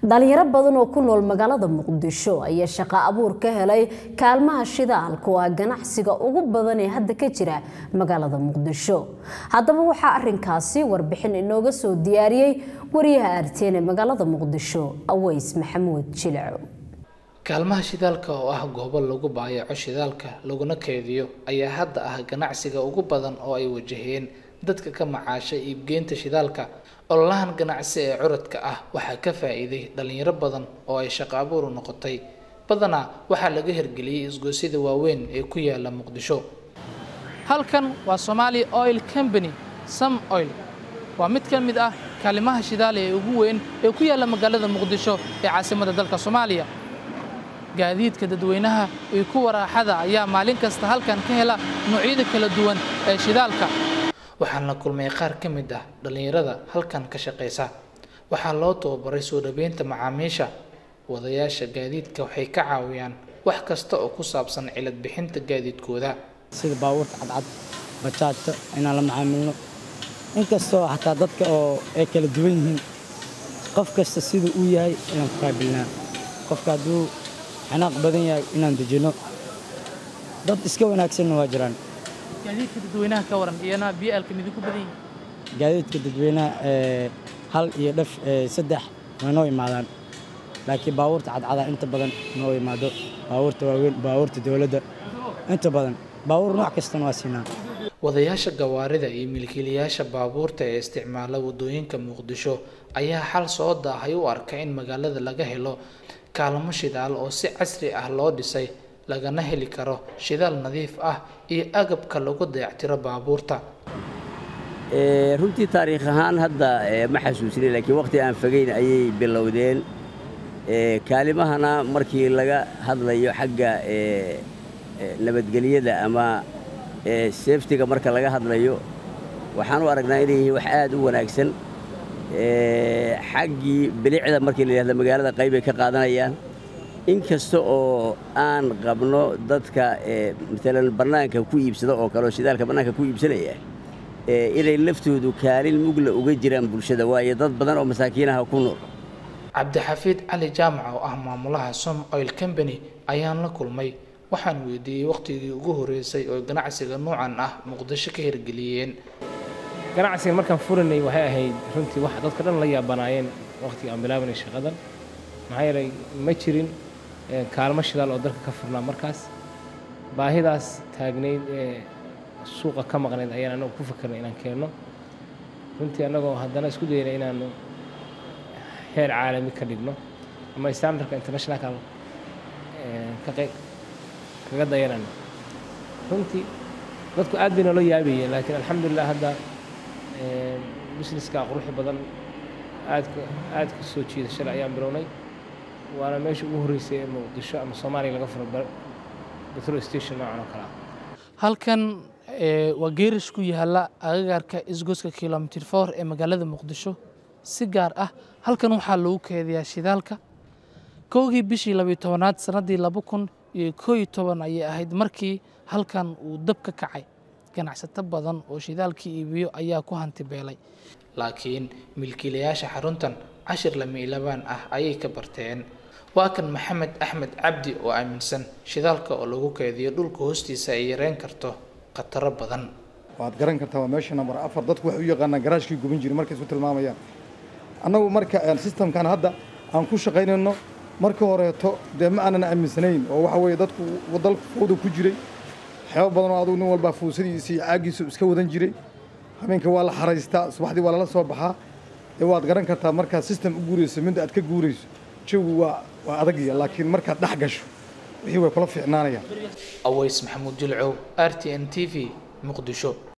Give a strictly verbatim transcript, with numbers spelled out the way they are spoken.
dhalinyaro badan oo ku nool magaalada Muqdisho ayaa shaqo abuur ka helay kaalmaha shidaalka oo ganacsiga ugu badan ee hadda ka jira magaalada Muqdisho. Haddaba waxa arrinkaasi warbixin inooga soo diyaariyay wariyaha R T N magaalada Muqdisho Aways Maxamuud Jilco. kaalmaha shidaalka oo ah goobo lagu baayaco shidaalka laguna keydiyo ayaa hadda ah ganacsiga ugu badan oo ay wajaheen dadka ka macaashay iibgeynta shidaalka. ololahan ganacsi ee curadka ah waxaa ka faa'iiday dhalinyaro badan oo ay shaqo abuur noqotay. badanaa waxaa laga hirgeliyay isgoosida waaweyn ee ku yaala Muqdisho. halkan waa Somali Oil Company Sam Oil waa mid ka mid ah kaalmaha shidaal ee ugu weyn ee ku yaala magaalada Muqdisho ee caasimadda dalka Soomaaliya. gaadiidka dadweynaha ee ku waraaxada ayaa maalin kasta halkan ka hela noocyada kala duwan ee shidaalka. waxaan la kulmay qaar ka mid ah dhalinyarada halkan ka shaqeysa. waxaa loo tababaray soo dhaweynta macaamiisha. wadayaasha gaadiidka waxay ka caawiyaan wax kasta oo ku saabsan cilad bixinta gaadiidkooda, sida baabuurta cadcad, bajaajta inaan la macaamilno. inkastoo xataa dadka oo ay kala duwan yihiin, qof kasta sida uu yahay inaan ku qaabilnaa. qofka hadduu xanaaq badan yahay inaan dejino. dad iska wanaagsanna waa jiraan. gaadiidka dadweynaha ka waran iyana B L ka mid ku badan yihiin. gaadiidka dadweynaha ee hal iyo dhaf saddex ma noo imaadaan, laakiin baabuurta cadcada inta badan noo imaado. baabuurta waaweyn, baabuurta dawladda inta badan baabuur nooc kasta waa siinaa. wadayaasha gawaarida iyo milkiilayaasha baabuurta ee isticmaala wadooyinka Muqdisho ayaa xal soo daahay u arkay in magaalada laga helo kaalmo shidaal oo si casri ah loo dhisay, lagana heli karo shidaal nadiif ah iyo agabka lagu dayactiro baabuurta. ee runtii taariikh ahaan hadda ma xasuusinay, laakiin waqti aan fogeyn ayay bilowdeen. ee kaalimahana markii laga hadlayo xagga ee nabadgelyada ama ee safety-ga marka laga hadlayo, waxaan u aragnaa inay yihiin wax aad u wanaagsan. ee xaggii bilicda markii la yiraahdo magaalada qayb ay ka qaadanayaan. inkasta oo aan qabno dadka ee midalan barnaamijka ku iibsado oo kale shidaalka barnaamijka ku iibsanaya ee inay laftoodu kaalin mugla uga jiraan bulshada, waayo dad badan oo masaakiinaha ku nool. Cabdixafiid Cali Jaamac oo ah maamulaha Sam Oil Company ayaan la kulmay. waxaan weydiiyay waqtigii ugu horeysay oo ganacsiga noocan ah Muqdisho ka hirgeliyeen. ganacsiga markaan furanay waxay ahayd runtii wax dadka dhan la yaabanaayeen waqtiga aan bilaabanay shaqadan. maxaa yeelay ma jirin kaalmo shidaal oo dalka ka furnaa markaas. baahidaas taagnayd ee suuqa ka maqnayd ayaan anagu ku fakarnay inaan keenno. runtii anagoo haddana isku daynay inaan heer caalami ka dhigno ama standardka internationalka ka qayb kaga dayanano. runtii dadku aad bayna loo yaabayeen, laakiin alxamdulilah hadda businesska quruxda badan aad aad ka soo jiidashada ayaan bilownay. waana meesha ugu horeysay ee Muqdisho ama Soomaaliya laga furo petrol station noocan oo kale ah. halkan waa geerish ku yaala agagaarka isgooska kilometer four ee magaalada Muqdisho. si gaar ah halkan waxaa lagu keydiyaa shidaalka. kowgii bishii laba iyo tobanaad sanadii laba kun iyo kow iyo toban ayay ahayd markii halkan uu dab ka kacay. ganacsato badan oo shidaalkii iibiyo ayaa ku hanti beelay, laakiin milkiilayaasha xaruntan cashir lama ilaaban ah ayay ka barteen. waa kan Maxamed Axmed Cabdi oo aaminsan shidaalka oo lagu keydiyo dhulka hoostiisa ay yareen karto khataro badan. waad garan kartaa waa meesha number afar. dadku waxay u yaqaanaan garaashkii guban jiray markay isku tilmaamayaan. annagu marka systemkan hadda aan ku shaqaynayno marka horeeto dee ma aanan aaminsanayn oo waxa weeye dadku wadalka fowda ku jiray. waxyaabo badan oo adigu nin walba fuusadiisa iyo caagiisa iska wadan jiray. habeenka waa la xaraystaa, subaxdii waa lala soo baxaa. ee waad garan kartaa markaad system u guurayso midda aad ka guurayso jawigu waa waa adagya, laakiin markaad dhex gasho wixii way kula fiicnaanayaan. Aways Maxamuud Jilco, R T N T V, Muqdisho.